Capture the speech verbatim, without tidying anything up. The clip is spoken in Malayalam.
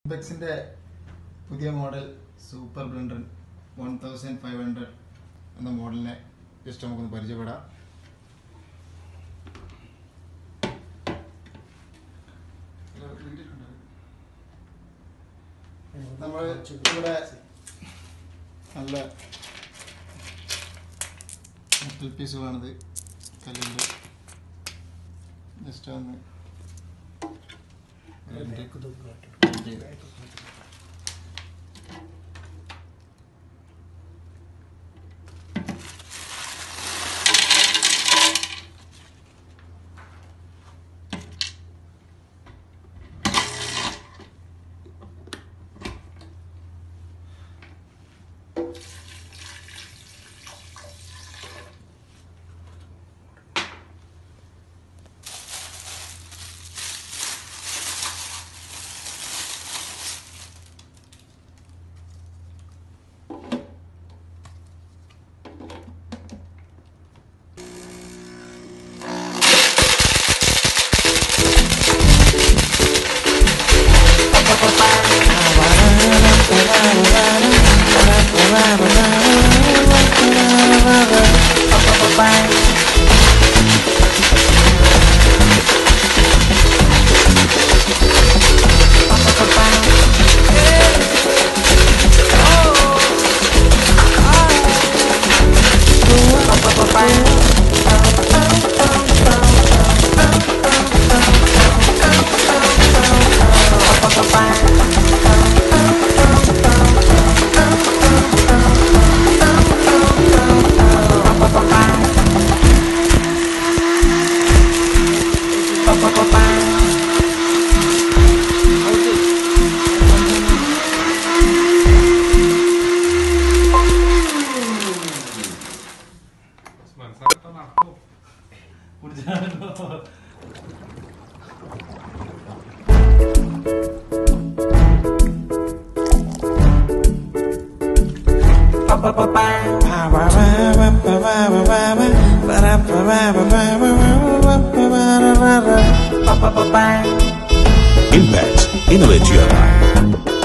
ബെക്സിന്റെ പുതിയ model super blender one thousand five hundred എന്ന മോഡലിനെ ജസ്റ്റ് നമുക്കൊന്ന് പരിചയപ്പെടാം. നമ്മൾ ഇവിടെ നല്ല മെറ്റൽ പീസുകളാണിത്, കല്ലുണ്ട്. ജസ്റ്റ് ഒന്ന് Impact, innovate your life.